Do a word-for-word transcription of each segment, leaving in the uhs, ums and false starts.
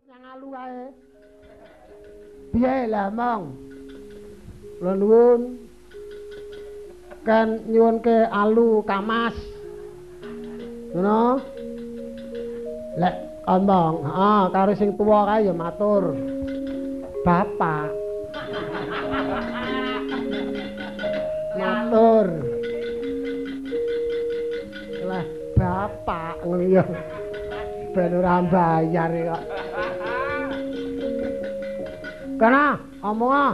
yang alu kae. Piye lah mong? Kula nuwun. Kan nyuwunke alu kamas. Ngono. Lek omong, heeh, karo sing tuwa kae ya matur. Bapak. Matur. Lah bapak ngono ya. Ben ora bayar kok. Kana omong ah.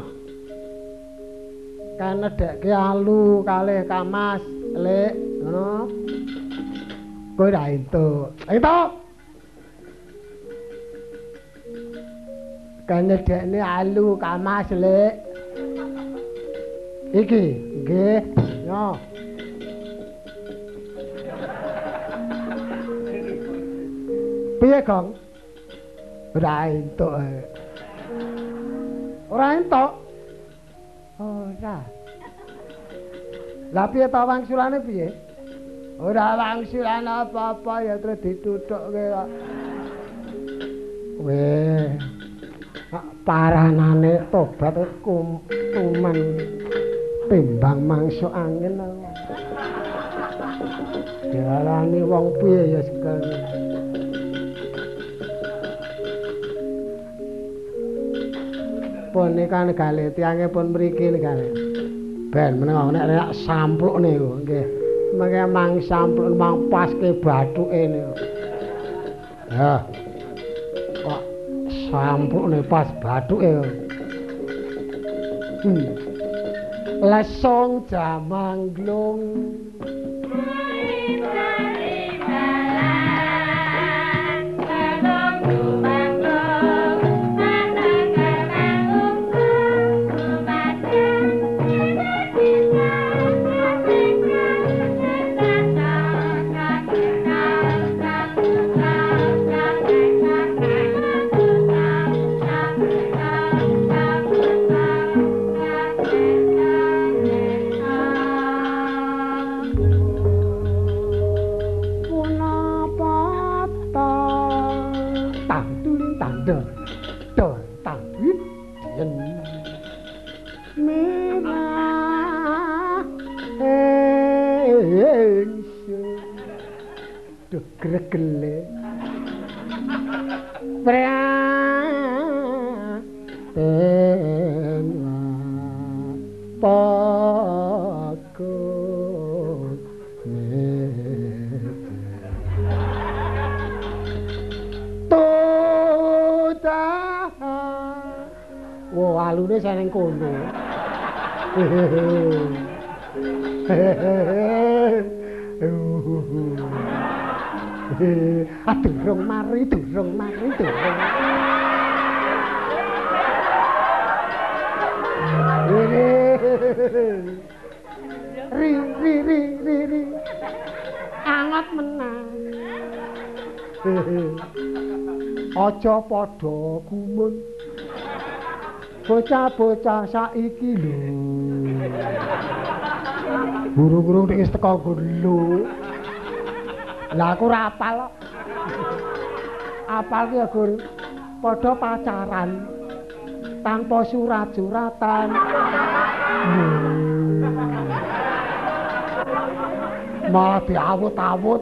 Kan nedekke alu kalih kamas, Lek, ngono. Kowe ra entuk. Entuk. Kan nedekne alu kamas, Lek. Iki, nggih. Yo. Piye, Gong? Ora entuk. Ora entuk. Ora. Lah piye ta wangsulane piye? Ora wangsulane apa-apa ya terus ditutukke kok. Weh. Paranane tobat kum kuman timbang mangsa angin. Diarani wong piye ya sekali. Pun nikan gale tiange pun mriki gale. Ben meneng nek nek sampluk niku nggih. Mengke mang sampluk mang paske bathuke niku. Ya. Kok sampluk ne pas bathuke. Hmm. Lesong jamanglung. Gregele prea tenwa paku tota wo alune seneng kono Ah, durung mari, durung mari, durung. Ri, ri, ri, ri, ri. Angot menang. Aja padha gumun. Bocah-bocah saiki lho. Guru-guru wis teko gulu. Lah aku ora apal kok. Apal ki ya Gur. Padha pacaran tanpa surat-suratan. Hmm. Malah diawut-awut.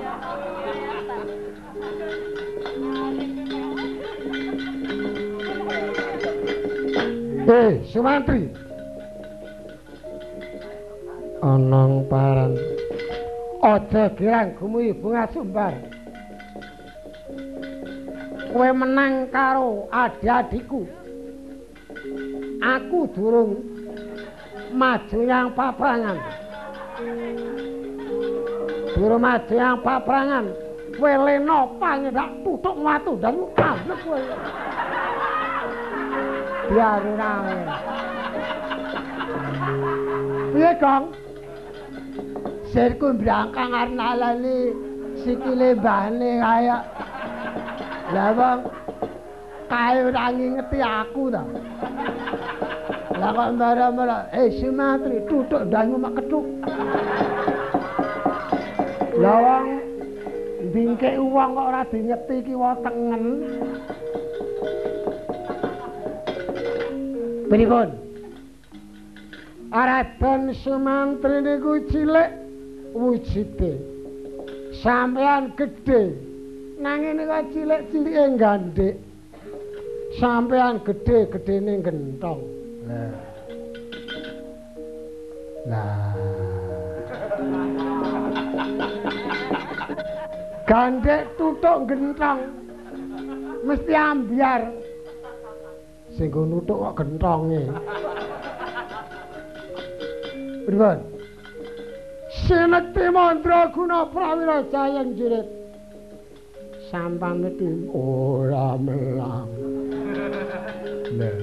Eh, Sumantri. Anang paran. Aja girang gumuyu bunga sumbar. Kowe menang karo adik-adikku. Aku durung maju yang paprangan. Durung maju yang paprangan. Kowe lena pangendak tutuk watu dan amblek kowe. Biar rae. Piye, Kang? Sirku brangkang arnalani sikile mbane kaya. Lah wong kae ora ngingeti aku ta. Lah kok mbara-mbara, eh Sumantri tutuk dangu mak ketuk. Lah wong bingke wong kok ora dingeti kiwa tengen. Pripun? Raden Sumantri niku cilik wujude. Sampeyan gedhe. Nanging niku cilik-cilike gandhik. Sampeyan gedhe-gedhene gentong. Lah. Lah. Gandhik tutuk gentong. Mesti ambyar. Sing go nutuk kok gentonge. Pripun? Sinekti mantra guna prawira jayang jirit. Sampane iki ora melang. Lah.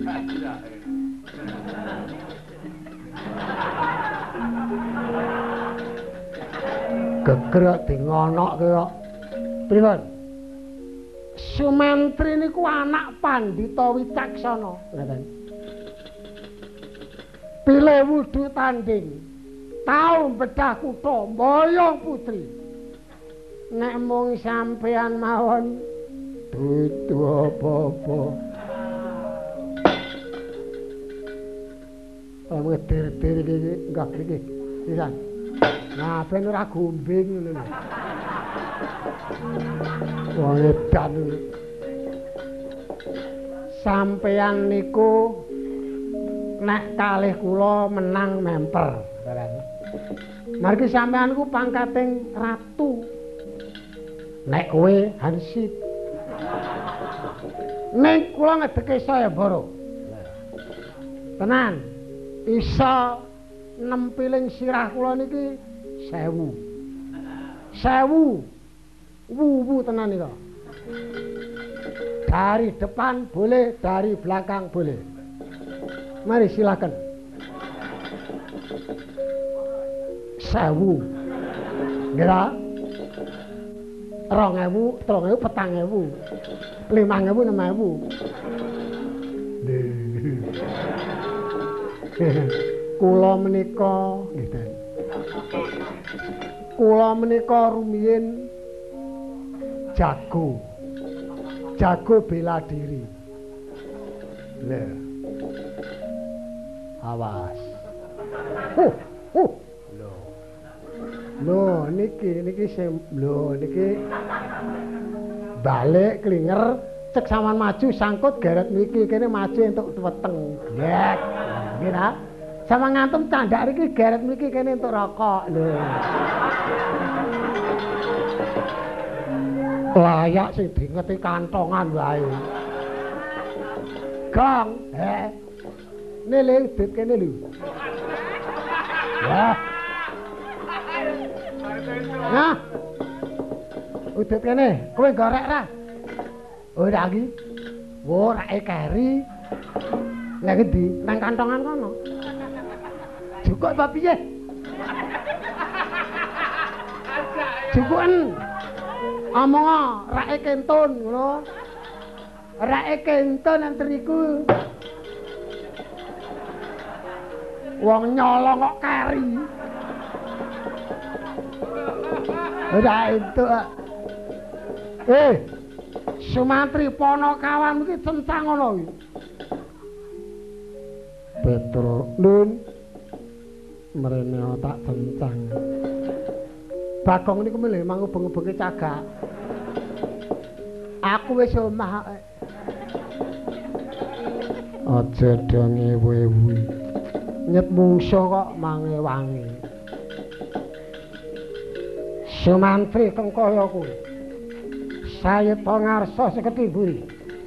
Gegrek dingonokke kok. Pripun? Sumantri niku anak pandhita wicaksana, ngoten. Pilih wudu tanding. Tau bedah kutha mboyong putri. Nek mung sampeyan mawon dudu apa-apa. Ayo dir-dir iki enggak iki. Sisan. Nah, ben ora gombing ngono lho. Wong edan. Sampeyan niku nek kalih kula menang memper, barang. Margi sampeyan ku pangkating ratu. Nek kowe Hansit. Nek kula ngedeke sayembara. Tenan. Isa nempiling sirah kula niki sewu. Sewu. Wu-wu tenan nika. Dari depan boleh, dari belakang boleh. Mari silakan. Sewu. Nggih. Rong ewu, telung ewu, petang ewu, limang ewu, enam ewu. Kula menika, nggih. Kula menika rumiyin jago. Jago bela diri. Lha. Awas. Huh, huh. Lho. Lho niki niki sing lho niki balik klinger cek saman maju sangkut geret niki kene maju entuk weteng. Glek. Nggih ta? Sama ngantem candak iki geret niki kene entuk rokok lho. Layak sing dingeti kantongan wae. Gong, he. Nele dit kene lho. Wah. Nah. Udut kene, kowe gorek ra? Ora iki. Wo rake keri. Lah ngendi? Nang kantongan kono. Cukup apa piye? Cukupen. Omong rake kentun ngono. Rake kentun antriku. Wong nyolong kok keri. Ora itu. Eh. Sumantri Ponokawan iki cencang ngono iki. Petro Nun. Mrene tak cencang. Bagong niku milih mangubeng-ubenge cagak. Aku wis omah. Aja dong ewu-ewu. Nyet mungsuh kok mangewangi. Sumantri kengkaya kuwi. Sayeta ngarsa seketi mburi.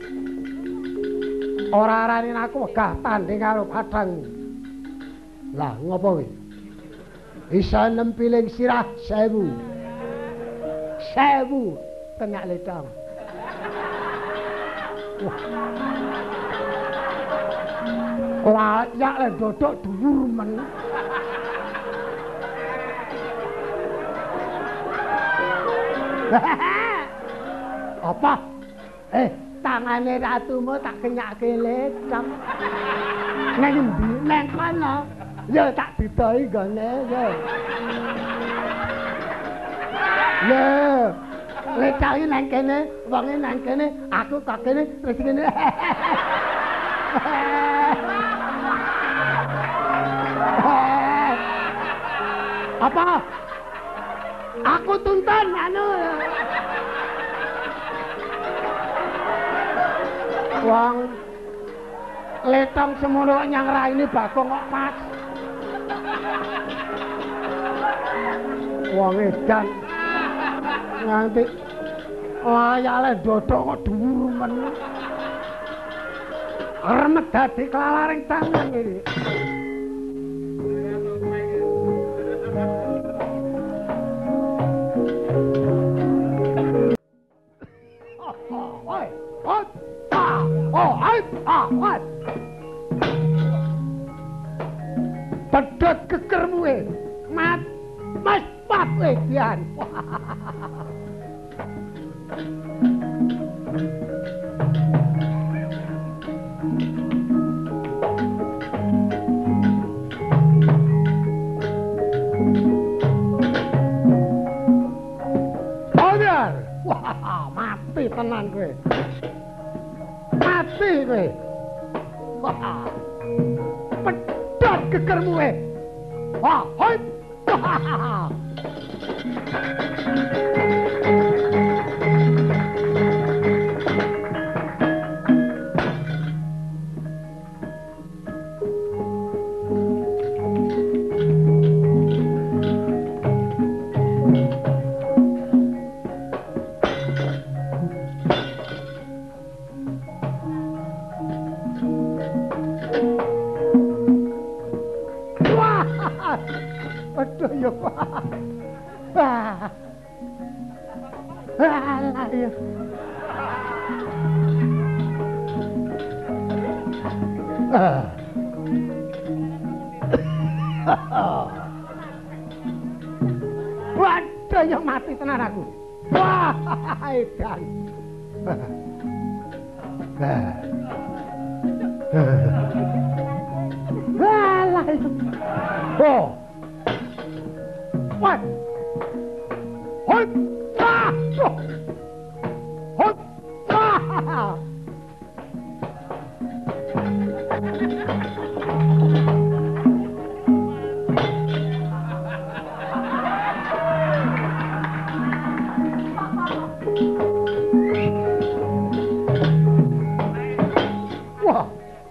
Ora arani aku wegah tanding karo padhang. Lah ngopo kuwi? Isa nempiling sirah sewu. Sewu tenyak ledang. Layak le dodok dhuwur men. Apa? Eh, tangane ratumu tak kenyake ledang. Nang endi? Nang kono. Ya tak didoi gone ya. Ya. Lecake nang kene, wonge nang kene, aku kok kene terus kene. Apa? Aku tuntun anu. Wong letong semono nyang raine Bagong kok pas. Wong edan nganti layale dodok kok dhuwur men. Remet dadi kelalaring tangan iki. Pedhot kekermu e. Mat mas pat edian. Odar. Wah, mati tenan kowe. Mati kowe. Wah. Pedhot kekermu e. Wah, hoi. Aduh ya Pak. Wah. Alah ya. Ah. Waduh ya mati tenan aku. Wah, edan. Alah. Oh. What? Hoi! Ah! Hoi! Ah! Wah!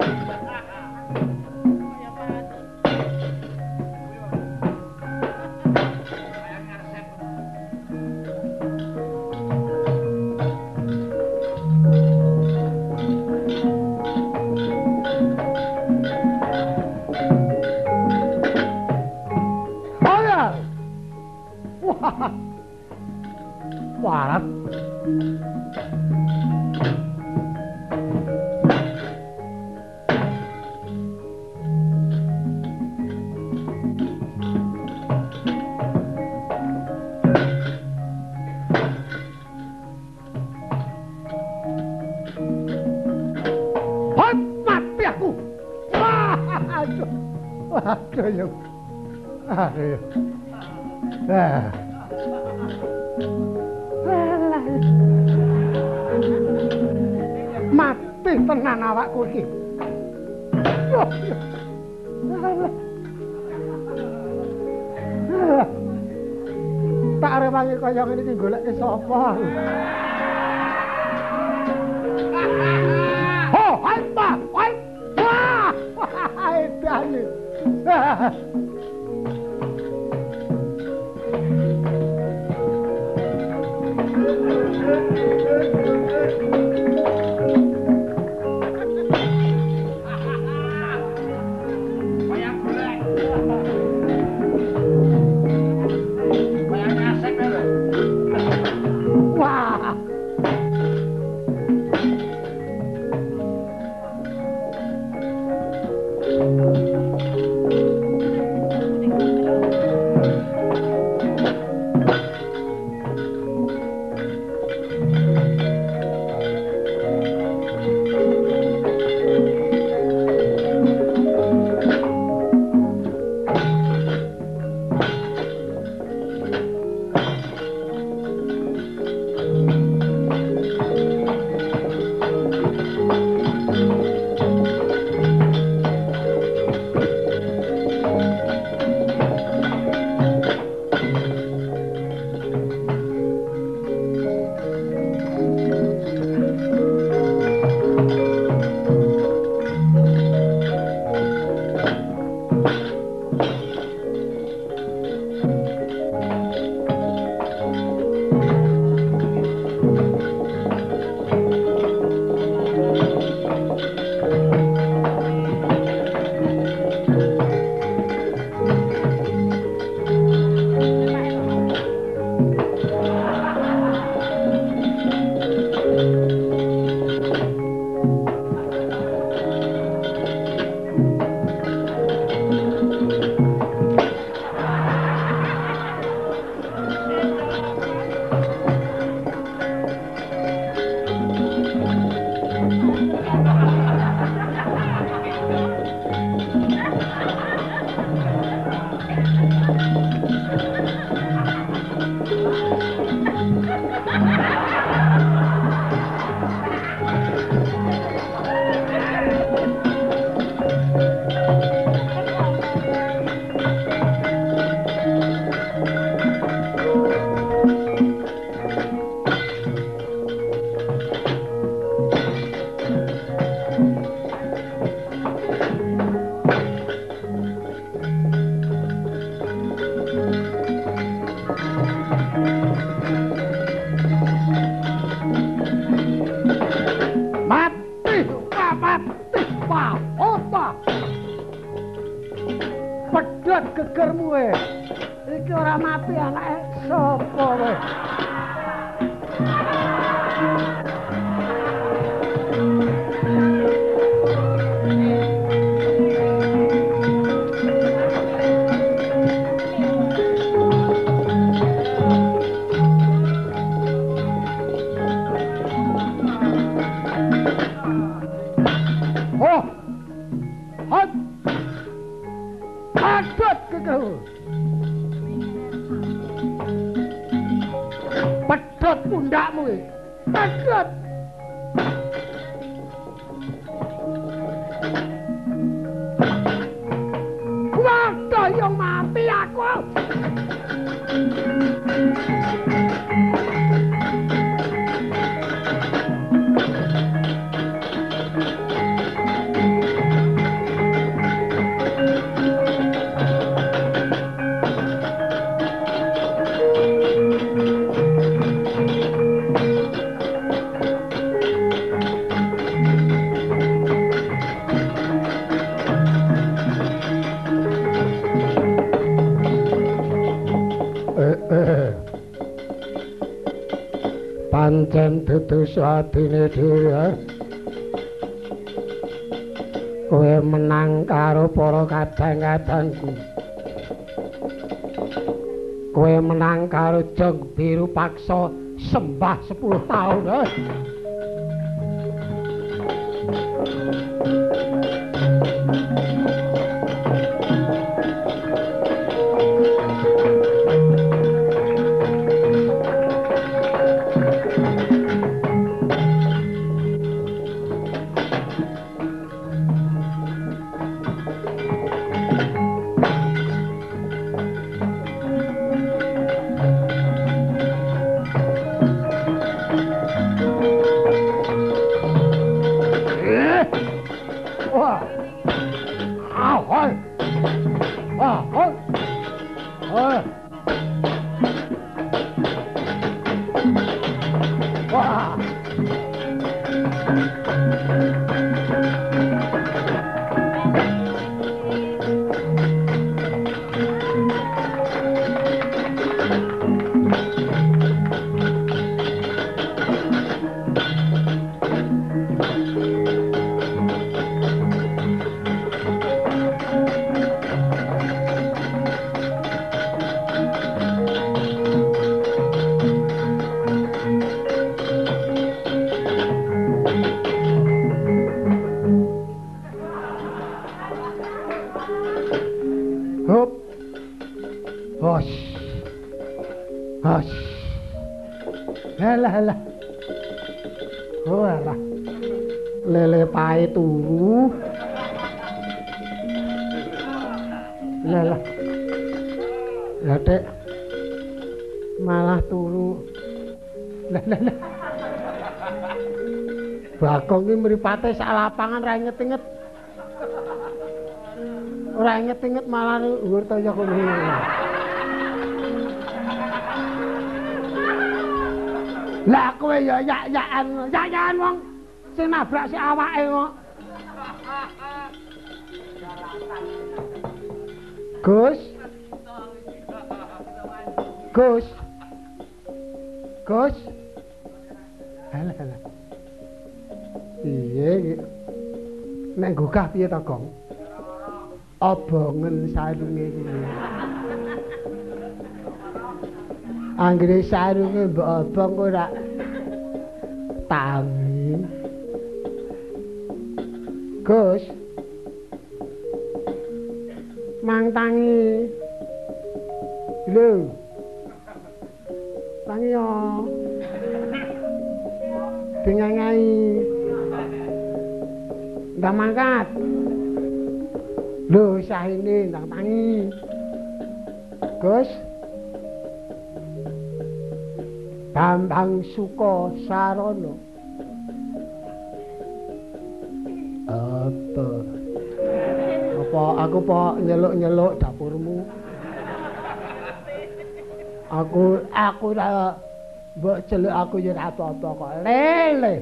Warat. Hot mati aku. Wah, aduh. Aduh ya. Aduh ya. Ah. Mati tenan awakku iki. Oh, ya. Alah. Alah. Tak rewangi kaya ngene iki goleke sapa. Ho, hai pa, hai. Wah, hai dane. ngerti anake sapa kowe. Oh, hot, padut kekel. Pedhot pundakmu iki. Pedhot. Waduh yo mati aku. Pancen dudu swadine dhewe. Kowe menang karo para kadang-kadangku. Kowe menang karo Jeng Biru Paksa sembah sepuluh tahun. Eh. Alah alah. Oh alah. Lele pae turu. Lah lah. Lah Dek. Malah turu. Lah lah lah. Bagong iki mripate sak lapangan ra inget-inget. Ora inget-inget malah dhuwur toya kono. Lah kowe ya yak-yakan, yak-yakan wong sing nabrak si awake kok. Gus. Gus. Gus. Halah halah. Piye iki? Nek gugah piye to, Gong? Obongen sarunge iki. Anggere sarunge mbok obong ora tangi. Gus. Mang tangi. Lho. Tangi yo. Dingangai. Ndang mangkat. Lho sahine ndang tangi. Gus. Bambang Suko Sarono. Apa? Apa aku po nyeluk-nyeluk dapurmu? Aku aku ora mbok celuk aku ya apa-apa kok. Lele.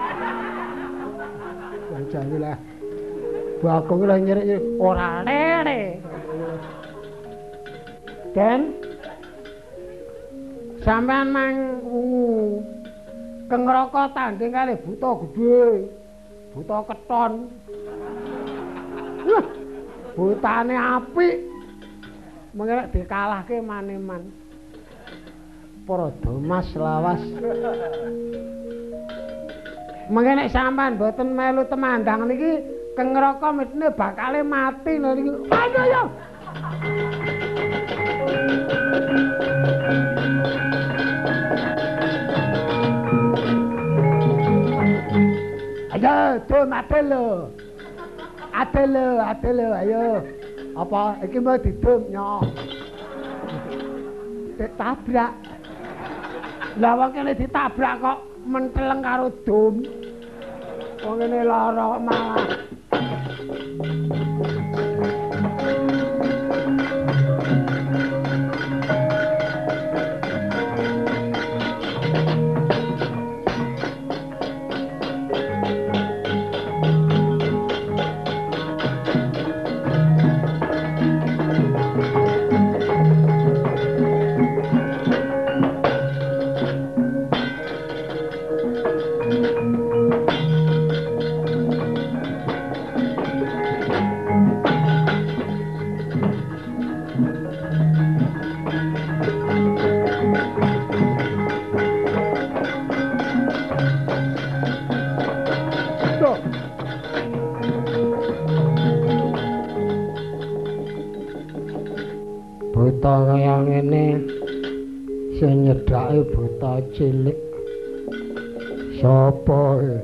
Jangan lah. Bagong lah nyerik ora lele. Dan Sampean mang ungu. Kengroko tanding kali buta gedhe. Buta keton. Wah, butane apik. Mengko dikalahke maneman. Para Damas lawas. Mengko nek sampean mboten melu temandang niki kengroko mitne bakale mati lho niki. Ayo yo. Ayo, dum ate lho. Ate lho, ate lho, ayo. Apa iki mau didum nyok. Ditabrak. Lah wong kene ditabrak kok menteleng karo dum. Wong kene lara malah. Buta kaya ngene sing nyedhake buta cilik sapa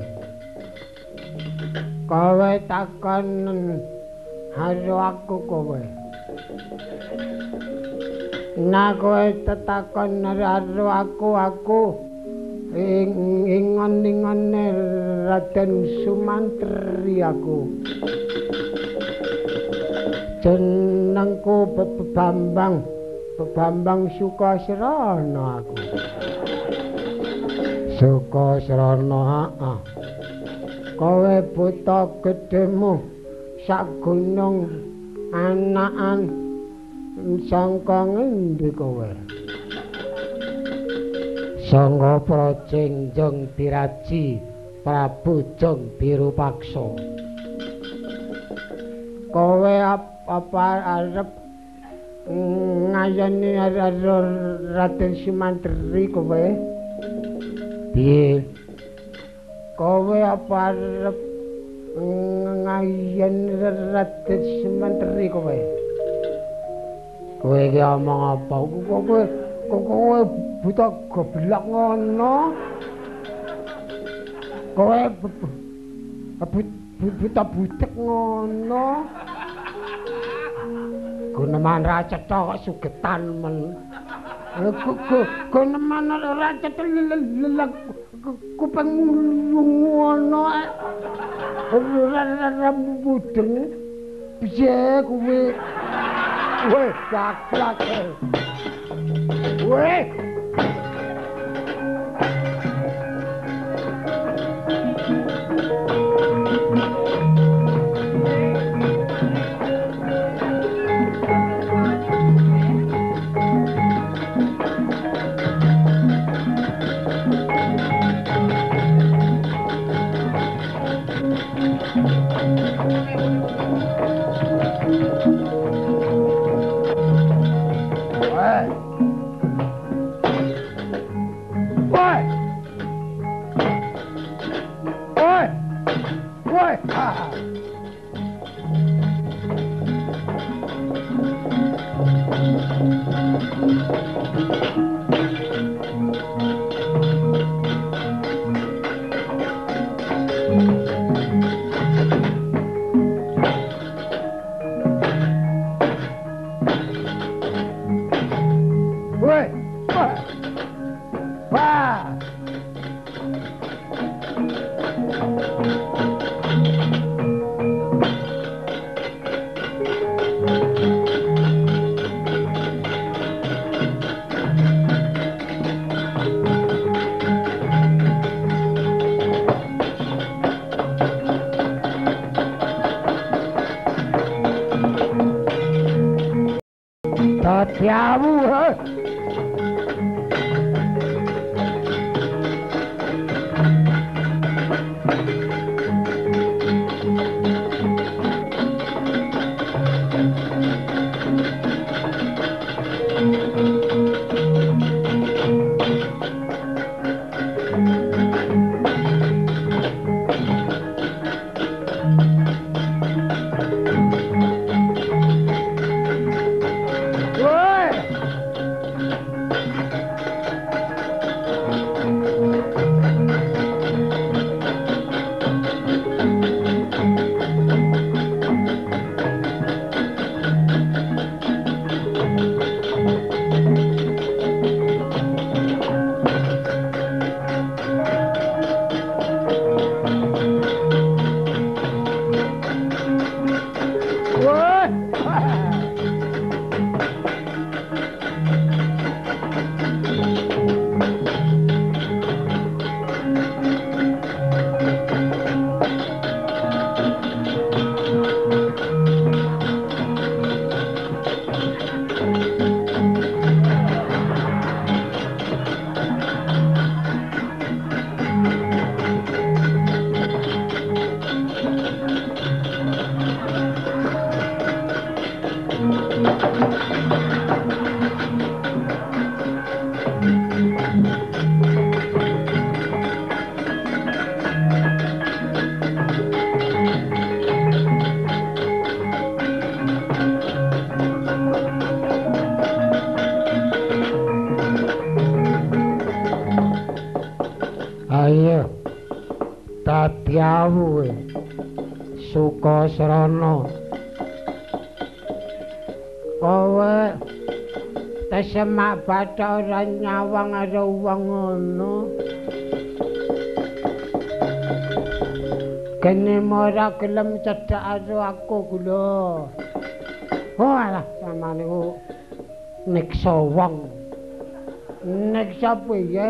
kowe takon karo aku kowe nah kowe tetakon karo aku aku ingon-ingone Raden Sumantri aku jenengku Bambang Bambang Sukasrana aku Sukasrana heeh kowe buta gedhemu sak gunung anakan sangka ngendi kowe sangka Prajengjong Diraji Prabu Jong Birupaksa kowe apa arep ngayani Raden Sumantri kowe piye kowe apa arep ngayani Raden Sumantri kowe kowe iki omong apa kowe kowe buta goblok ngono kowe buta butek ngono guneman ra cetha kok sugetan men guneman ra cetha kuping ngono ra mudeng piye kuwi weh gaglak weh Dadiawu Ayo. Dadi awu Sukasrana. Kowe tesemak bathak ora nyawang karo wong ngono. Kene ora gelem cedhak karo aku kula. Oh alah samane ku niksa wong. Niksa piye?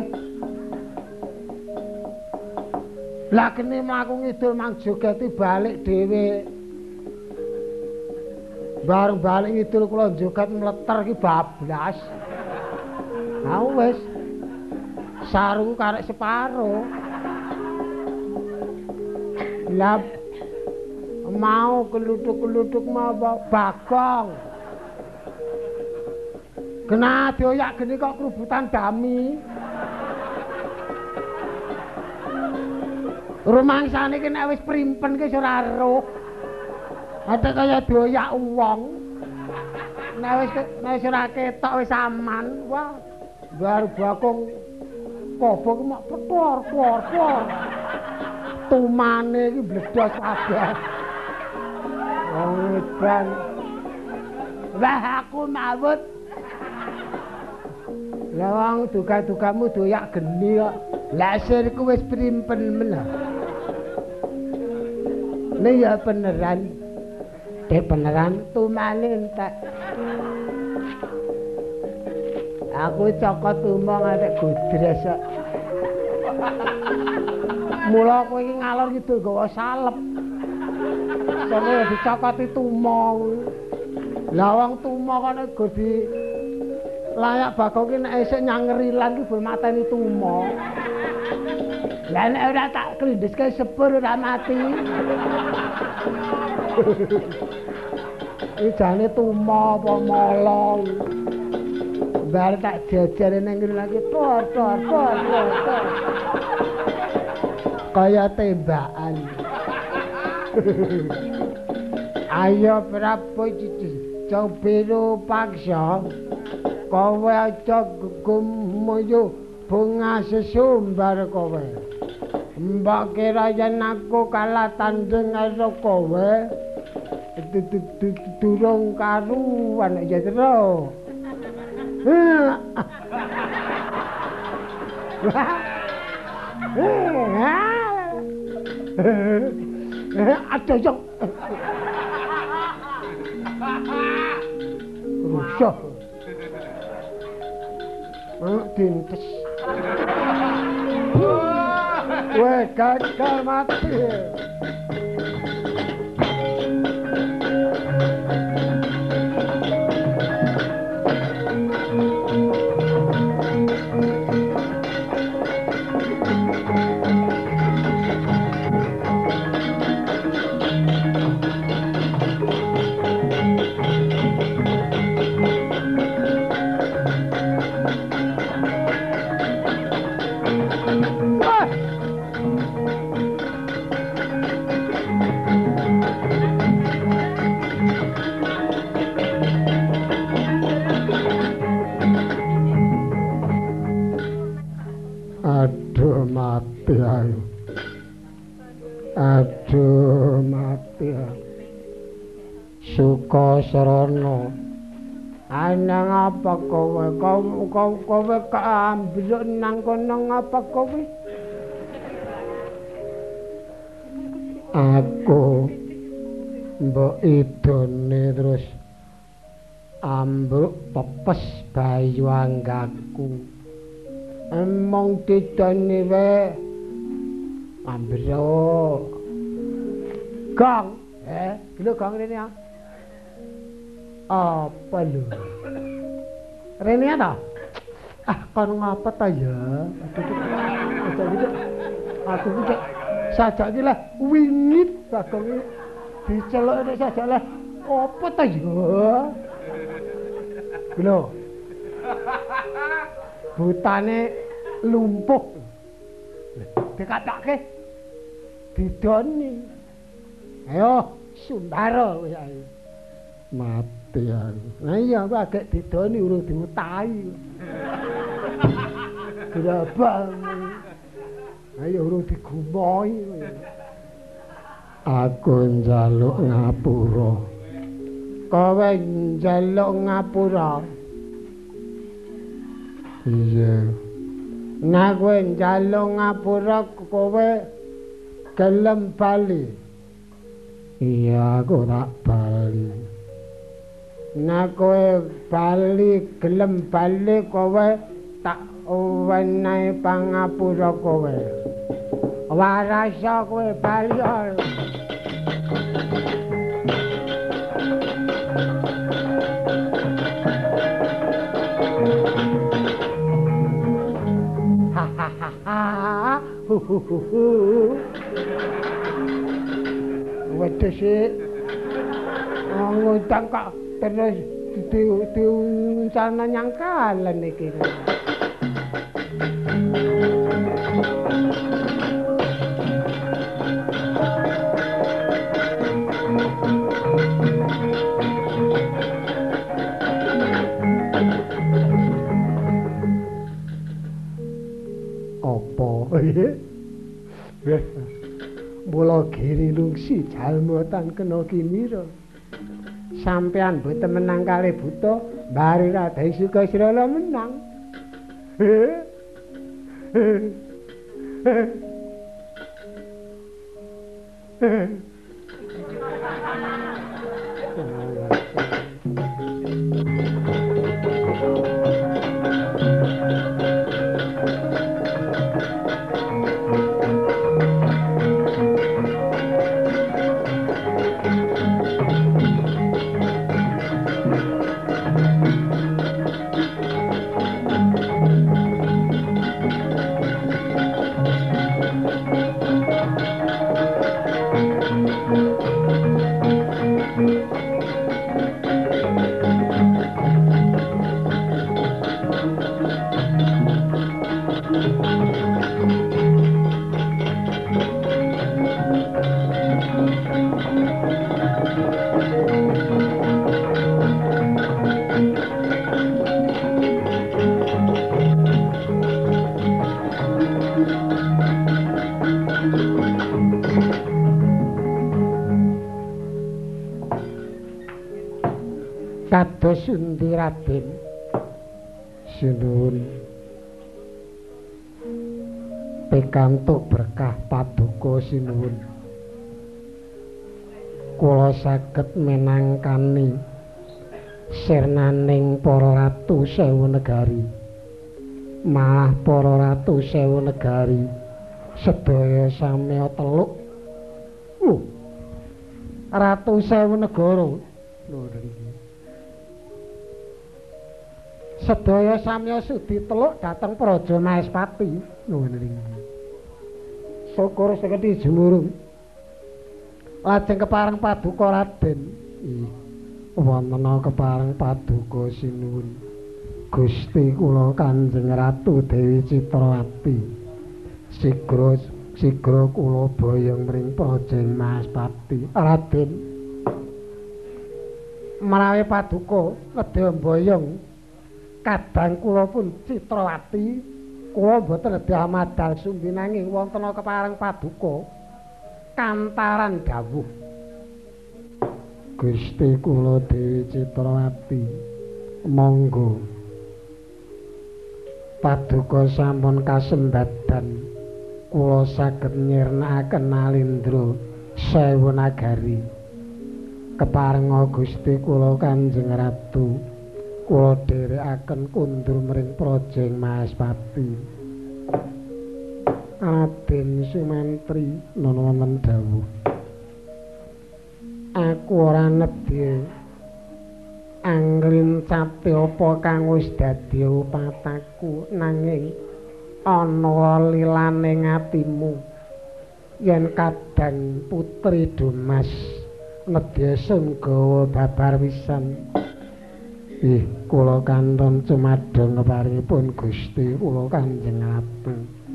Lah kene mlaku ngidul mang jogeti balik dhewe. Bareng balik ngidul kula joget mleter ki bablas. Ha wis. Sarungku karek separo. Lah mau kelutuk-kelutuk mau Bagong. Kena dioyak geni kok kerubutan dami. Rumangsane ki nek wis primpen ki ora roh. Ate kaya dioyak wong. Nek wis nek wis ora ketok wis aman. Wah, bar Bagong kobo ki mok petor, por, por. Tumane iki bledos kabeh. Wong edan. Wah aku mawut. Lah wong duga-dugamu doyak geni kok. Lah sirku wis primpen men. Lah ya beneran. Dek beneran tumane entek. Aku cokot tumong arek godres kok. Mula kowe iki ngalor kidul gawa salep. Soale dicokoti tumong. Lah wong tumong kok nek go di layak Bagong ki nek esuk nyangerilan ki bol mateni tumong. Lah nek ora tak klindeske sepur ora mati. Iki jane tumo apa molong. Bar tak jajare ning ngene lagi tor tor tor tor. Kaya tembakan. Ayo Prabu Cici, cobiru paksa. Kowe aja gumuyu bunga sesumbar kowe. Mbak kira yen aku kalah tanding karo kowe. Durung karuan ya terus. Ada yang rusuh. Dintes. Weh, gagal mati. Aduh mati ayo. Aduh mati ayo. Sukasrana. Anang apa kowe? Kowe kowe keambil nang kono ngapa kowe? Aku mbok idone terus ambruk pepes bayu anggaku. Emang didone wae. Ambruk. Gang, eh, lho gang rene ya. Apa lho? Rene ta? Ah, kon ngapa ta ya? Aduh. Aku iki sajak iki lah wingit Bagong iki diceluk nek sajak lah. Apa ta ya? Lho. Butane lumpuh. Dikatake didoni. Ayo Sundara wis ayo. Mati aku. Nah iya aku agek didoni urung diutahi. Gerabang. Ayo urung digumoi. Aku njaluk ngapura. Kowe njaluk ngapura. Iya. Nah kowe njaluk ngapura kowe gelem bali. Iya aku tak bali. Nah kowe bali gelem bali kowe tak wenehi pangapura kowe. Warasa kowe bali. Hahaha. Wedhus e ngutang kok terus diuncalna nyangkalen iki. Apa? Mula giri lungsi jalma tan kena kimira. Sampean boten menang kalih buta, bari radai suka sirala menang. Kados Sundi Raden sinuwun pikantuk berkah paduka sinuwun kula saged menangkani sirnaning para ratu sewu negari malah para ratu sewu negari sedaya samya teluk uh ratu sewu negara lho niki sedaya samya sudi teluk dhateng Praja Maespati. Ngono niki. Syukur seketi jemurung. Lajeng kepareng paduka Raden. Ih, wonten kepareng paduka sinuwun. Gusti kula Kanjeng Ratu Dewi Citrawati. Sigra sigra kula boyong mring Praja Maespati. Raden. Menawi paduka nedya boyong kadang kula pun Citrawati kula boten nedhi amadal sumbi nanging wonten kepareng paduka kantaran dawuh Gusti kula Dewi Citrawati monggo paduka sampun kasembadan kula saged nyirnakaken nalindra sewu nagari keparenga Gusti kula Kanjeng Ratu kula dherekaken kundur mring Projeng Maespati. Raden Sumantri nono wonten dawuh. Aku ora nedhi anglincate apa kang wis dadi upataku nanging ana lilaning atimu yen kadang putri Dumas nedya sunggawa babar wisan. Ih, kula kanton cumadong keparingipun Gusti kula Kanjeng Ratu.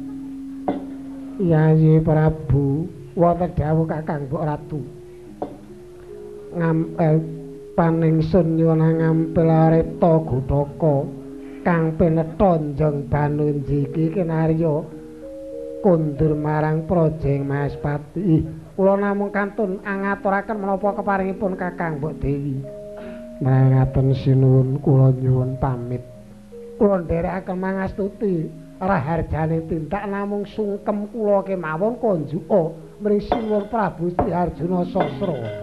Yayi Prabu, wonten dawuh Kakang Mbok Ratu. Ngampil paningsun nyuwun ngampil areta Guthaka kang pinetha njeng Banunjiki kinarya kondur marang Projeng Maespati. Kula namung kantun angaturaken menapa keparingipun Kakang Mbok Dewi. Mangaten sinuwun kula nyuwun pamit. Kula nderekaken mangastuti raharjane tindak namung sungkem kula kemawon konjuka mring sinuwun Prabu Sri Arjuna Sasra.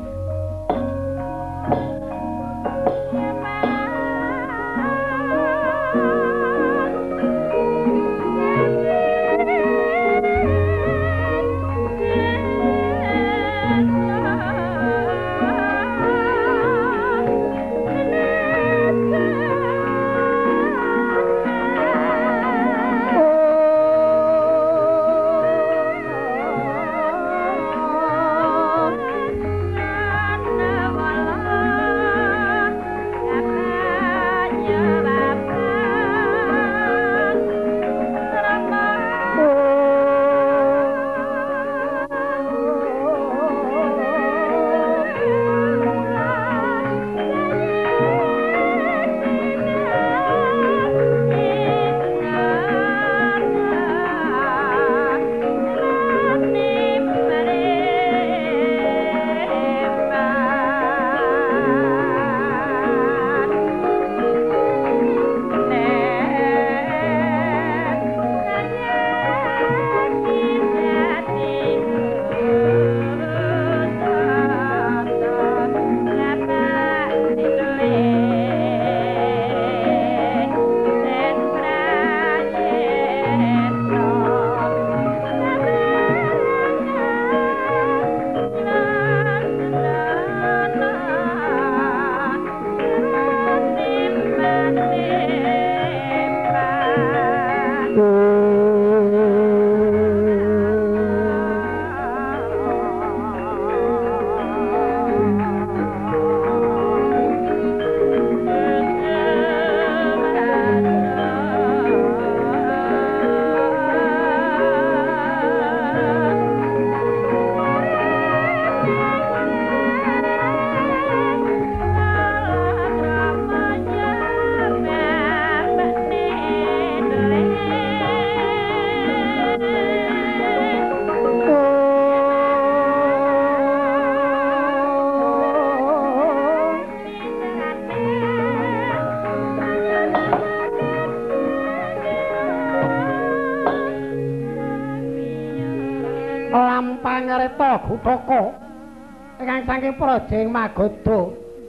Gutaka ingkang saking Projeng Magoda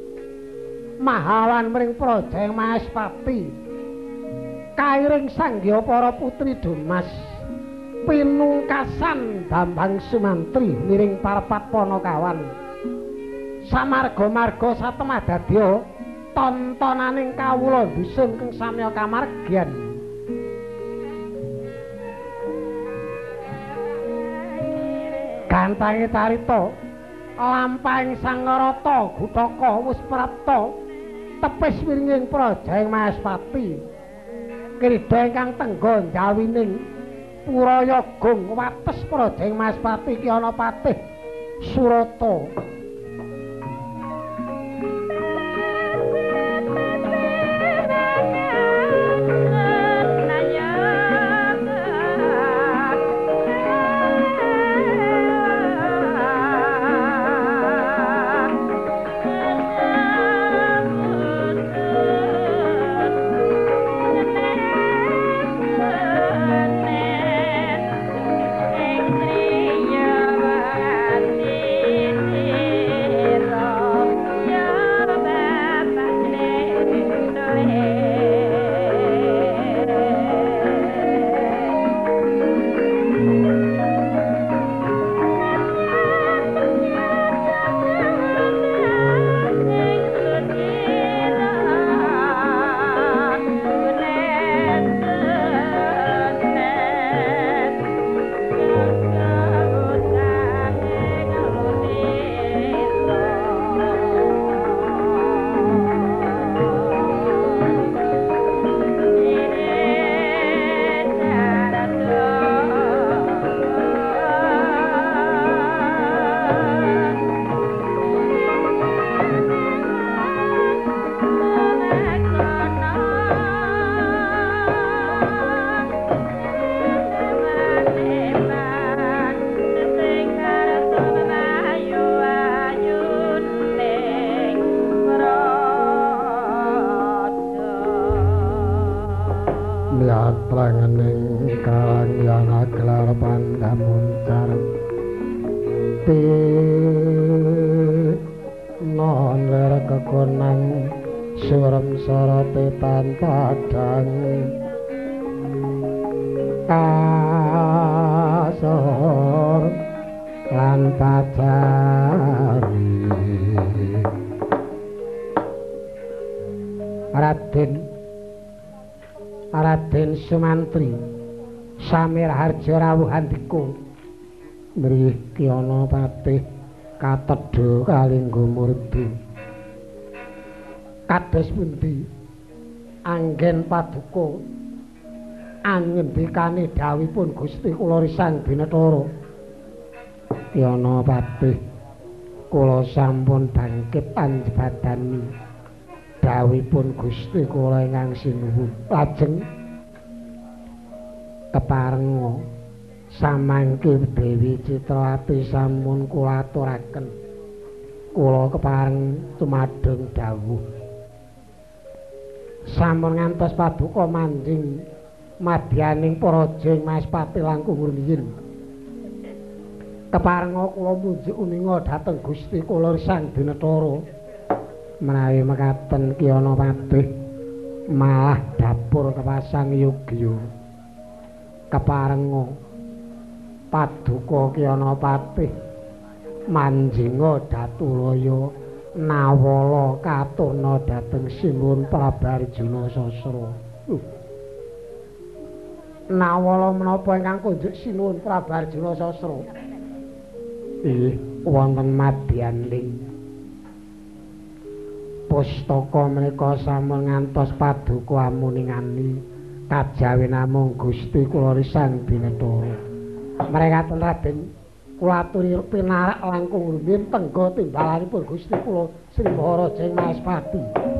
mahawan mring Projeng Maespati kairing sanggya para putri Dumas pinungkasan Bambang Sumantri miring Parpat Panakawan samarga-marga satemadadya tontonaning kawula dusun keng samya kamargyan gantange carita lampahing Sang Rata Gutaka wis prapta tepis wiringing Projeng Maespati krida ingkang tenggo njawining Purayagung wates Projeng Maespati ki ana patih Surata lancar ti non ler kekonan surem sorote tanpa dang kasor lan pacari Raden Raden Sumantri Samir Harjo rawuh andika mrih Ki ana patih katedha kalingga murdu kados pundi anggen paduka angendikane dawuhipun Gusti kula Risang Binathara Ki ana patih kula sampun bangkit anjebadani dawuhipun Gusti kula ingkang sinuwun lajeng keparenga samangke Dewi Citrawati sampun kula aturaken kula kepareng tumadhang dawuh sampun ngantos paduka manjing madyaning praja ing Maespati langkung rumiyin keparenga kula munjuk uninga dhateng Gusti kula Risang Binathara menawi mekaten Ki ana patih malah dapur kepasang yogya keparenga paduka Ki ana patih manjinga Datulaya nawala katurna dhateng Sinuwun Prabu Arjuna Sasra. Uh. Nawala menapa ingkang kunjuk Sinuwun Prabu Arjuna Sasra? Inggih wonten madyaning pustaka menika sampun ngantos paduka amuningani kajawi namung Gusti kula Risang Binathara. Mrekaten Raden kula aturi pinarak langkung rumiyin tenggo timbalanipun Gusti kula Sri Maharaja ing Maespati.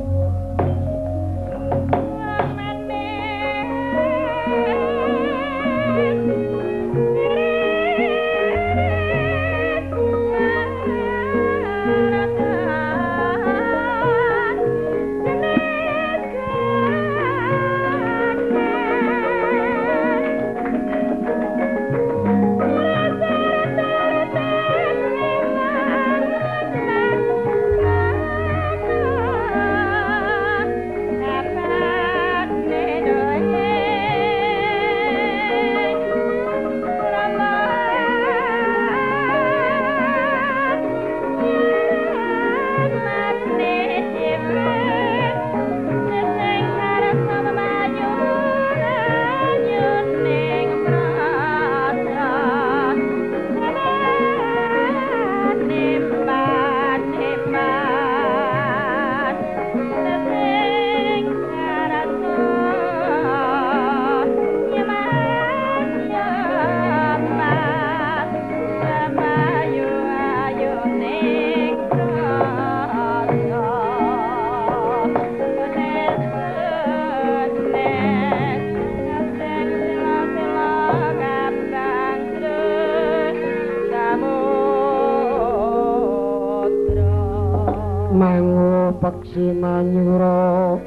Peksi manyura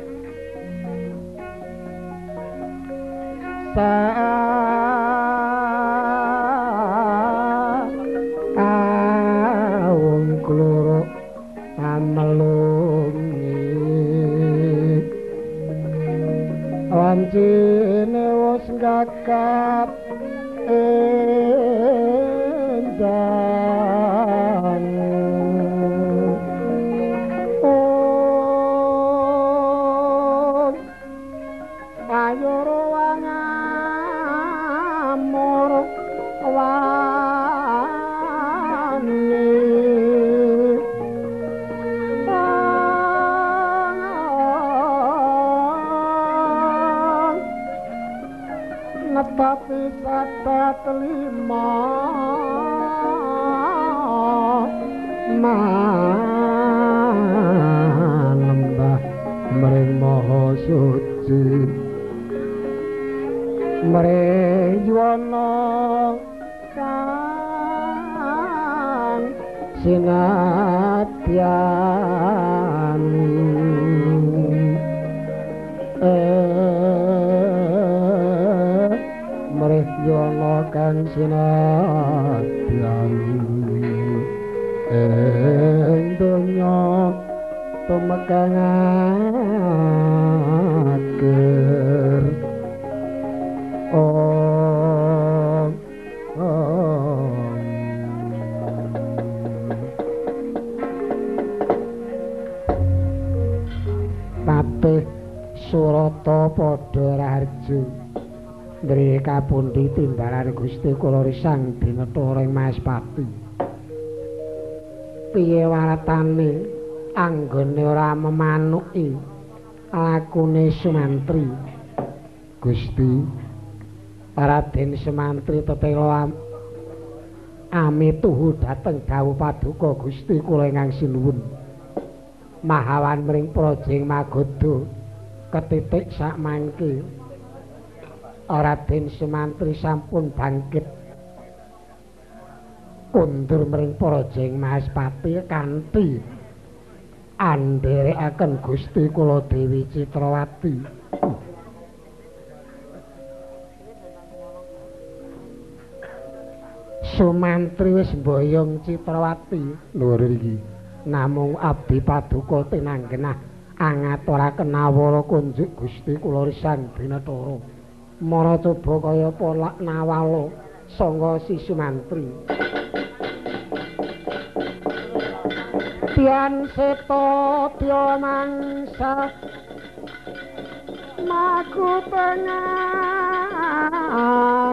sa awung kloro amelungi wancine wis gagap endan ayoro wangamor wani netapi sadat lima manembah mring maha suci mrejwana kang sinadyan eh mrejwana kang sinadyan ing donya tumekang ager om om Patih Surata padha raharja Ndri kapundi timbalan Gusti kula risang Binathara ing Maespati. Piye waratane anggone ora memanuki lakune Sumantri. Gusti Raden Sumantri tetela amituhu dhateng dawuh paduka Gusti kula ingkang sinuwun. Mahawan mring Projeng Magoda ketitik sak mangke Raden Sumantri sampun bangkit kundur mring Projeng Maespati kanthi andherekaken Gusti kula Dewi Citrawati. Sumantri wis mboyong Citrawati lho iki namung abdi paduka tinanggenah angaturaken awala kunjuk Gusti kula risang Binathara. Mara coba kaya polak nawala sanga si Sumantri. Tian seta tya mangsa maku tengah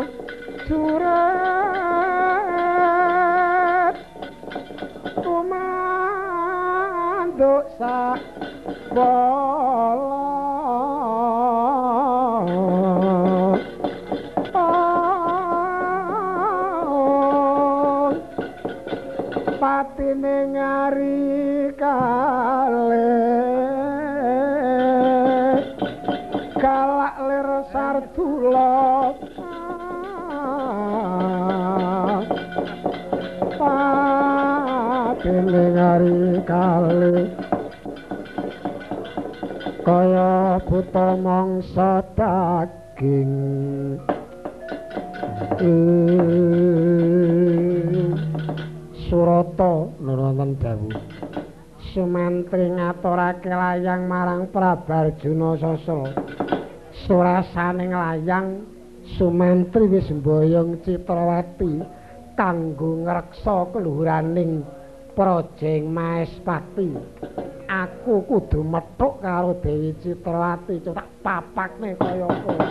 surat kumanduk sak bola patine ngari kalih kalak lir sardula patine ngari kalih kaya buta mangsa daging Surata nuwun dawuh Sumantri ngaturake layang marang Prabarjuna Sasra. Surasaning layang Sumantri wis mboyong Citrawati kanggo ngreksa keluhuraning Projeng Maespati. Aku kudu methuk karo Dewi Citrawati tak papakne kaya kowe.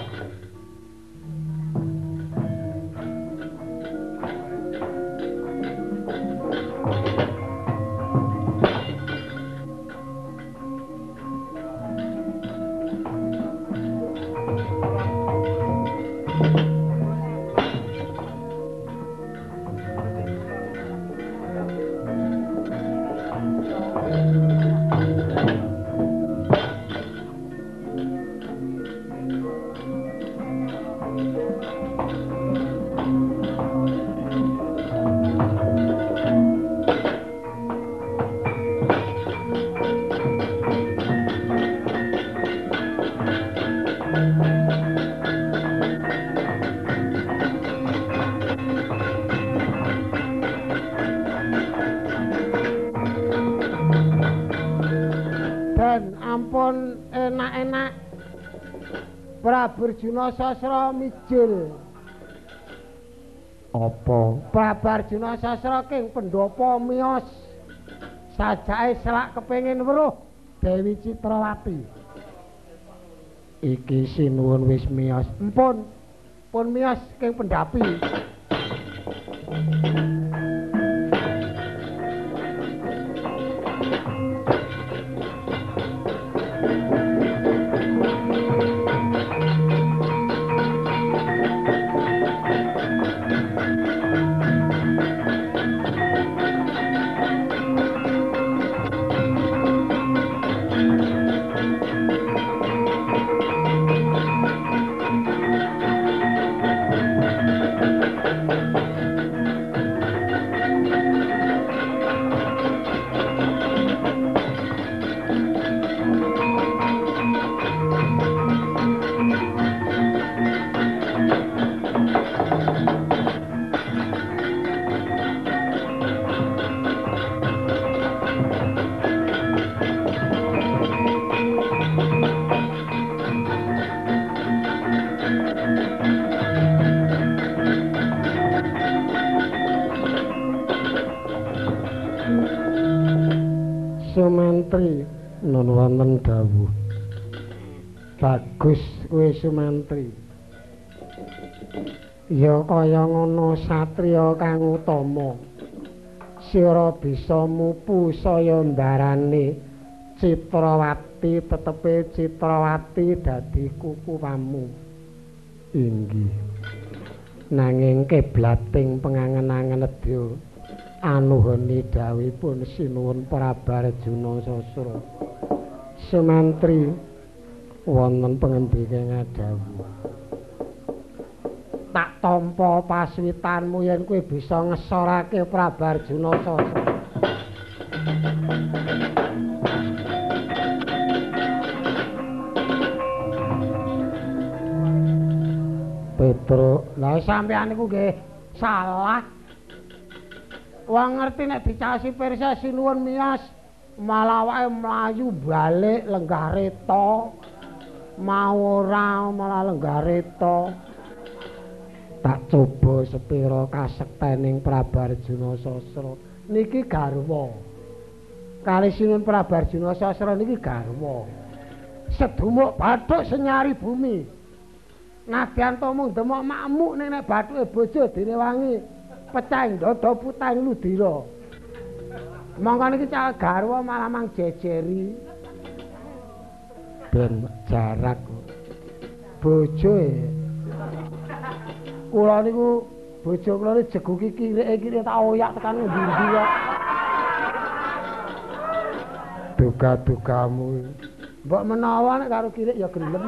Prabarjuna Sasra mijil. Apa? Prabarjuna Sasra king pendhapa miyos. Sajake selak kepengin weruh Dewi Citrawati. Iki sinuwun wis miyos. Empun. Pun miyos king pendhapi. Sumantri nun wonten dawuh. Bagus kowe Sumantri. Ya kaya ngono satriya kang utama. Sira bisa mupu saya mbarani Citrawati tetepe Citrawati dadi kukuwamu. Inggih. Nanging keblating pengangen-angen nedya anuhani dawuhipun sinuwun Prabarjuna Sasra. Sumantri wonten pengendika ngadhawuh. Tak tampa paswitanmu yen kowe bisa ngesorake Prabarjuna Sasra. Petruk, lha sampeyan niku nggih salah. Wong ngerti nek dicaosi pirsa sinuwun miyos malah wae mlayu balik lenggah reta. Mau ora malah lenggah reta. Tak coba sepira kasektening Prabarjuna Sasra niki garwa. Kali sinuwun Prabarjuna Sasra niki garwa. Sedumuk bathuk senyari bumi. Nadyan to mung demok makmuk ning nek bathuke bojo direwangi pecah dada putang ludira. Mongko niki cah garwa malah mang jejeri. Ben jarak bojoe. Kula niku bojo kula niku jeguki kirike kire tak oyak tekan ngendi-endi kok. Duga-dugamu. Mbok menawa nek karo kirik ya gelem.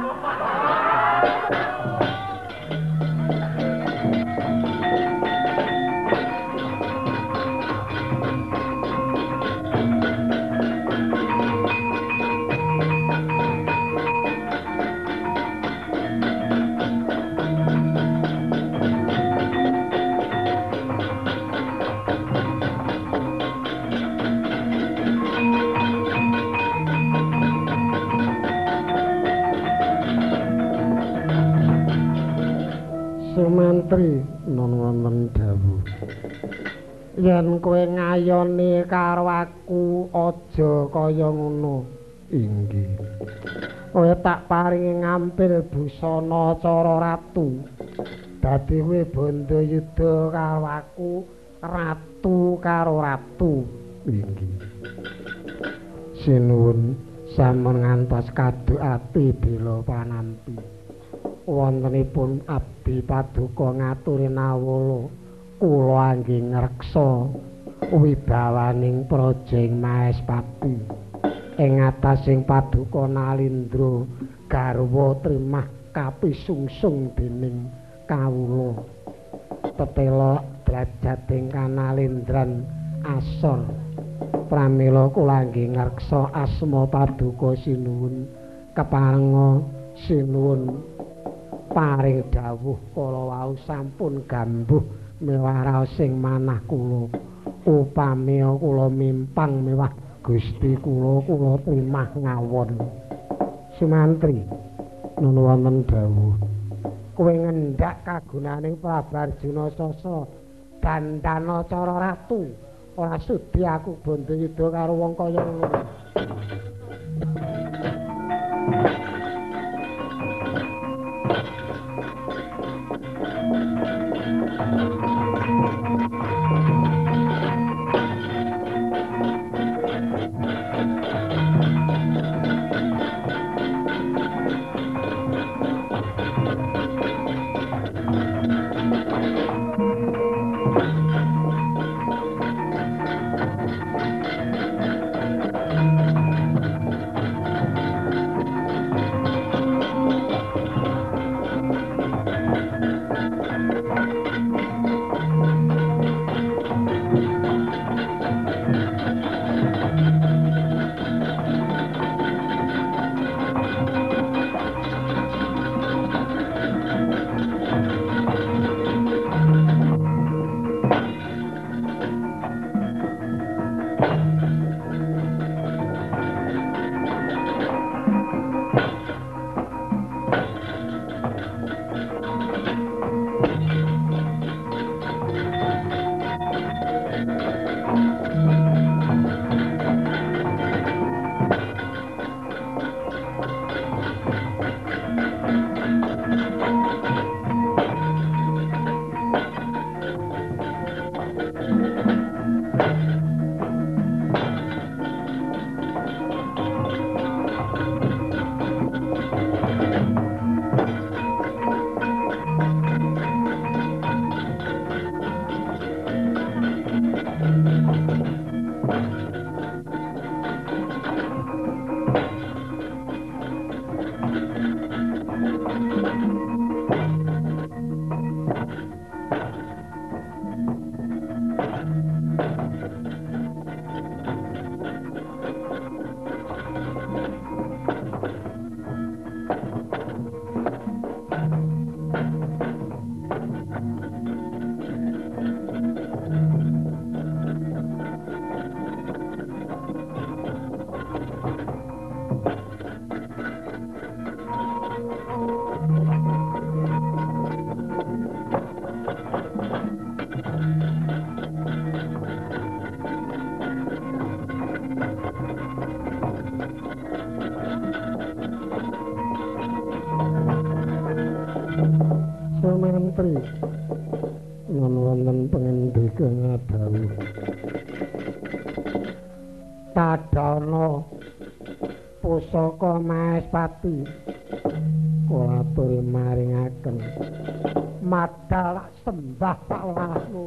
Sumantri nun wonten dawuh. Yen kowe ngayoni karo aku aja kaya ngono. Inggih. Kowe tak paringi ngampil busana cara ratu. Dadi kowe bondo yuda karo aku, ratu karo ratu. Inggih. Sinuwun sampun ngantos kaduk ati bela panampi. Wontenipun abdi paduka ngaturi nawala kula anggih ngreksa wibawaning Projeng Maespati ing atasing paduka Nalindra garwa trimah kapisungsung dening kawula tetela drajating kanalindran asor pramila kula anggih ngreksa asma paduka sinuwun keparenga sinuwun paring dawuh kala wau sampun gambuh mewah raosing manah kula upami kula mimpang mewah Gusti kula kula trimah ngawon. Sumantri nun wonten dawuh kowe ngendhak kagunaning Prabarjuna Sasra dandana cara ratu ora sudi aku bondo yuda karo wong kaya ngono. Sumantri non wonten pengendika ngadhawuh tadana pusaka Mahespati kula aturi maringaken madal sembah pawarasmu.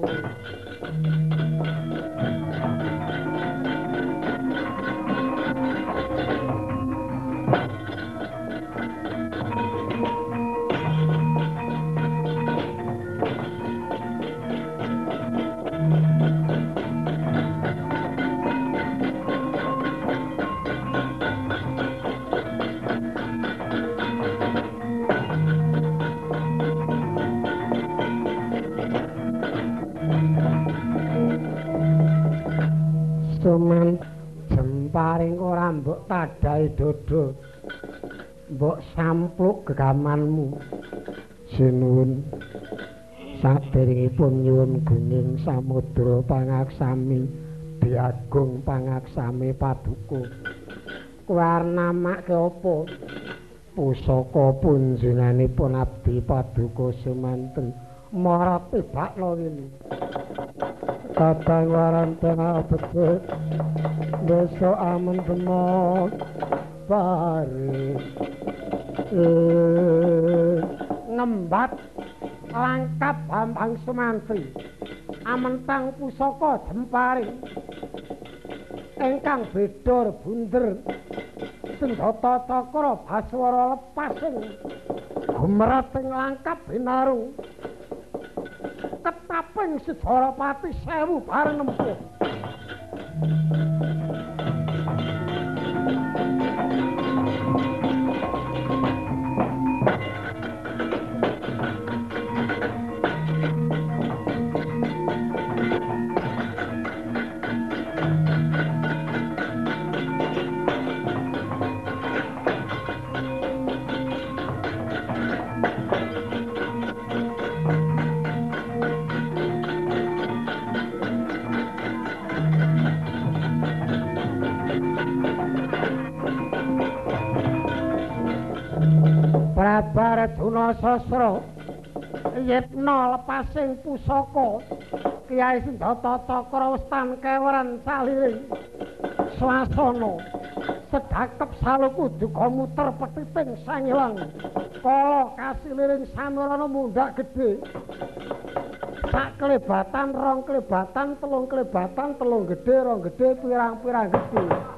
Suman jemparing ora mbok tadhahi dodo mbok sampluk gegamanmu sinuwun saderengipun nyuwun guning samudra pangaksami diagung pangaksami paduka warnamake apa pusaka punjunganipun abdi paduka Sumantri mara tibakno ini Kakang warantena betul besok aman demok pari eh, ngembat langkap Bambang Sumantri amentang pusaka jempari ingkang bedor bunder senjata cakra baswara lepasing gumrating langkap binarung ketaping sedara pati sewu bareng nempuh Prabarjuna sasra yitna lepasing pusaka Kyai Senjata Cakra Westan keweran saliring swasana sedakep saluku duka muter petiting sangilang kala kasiliring samirana mundhak gedhe sak klebatan rong klebatan telung klebatan telung gedhe rong gedhe pirang-pirang gedhe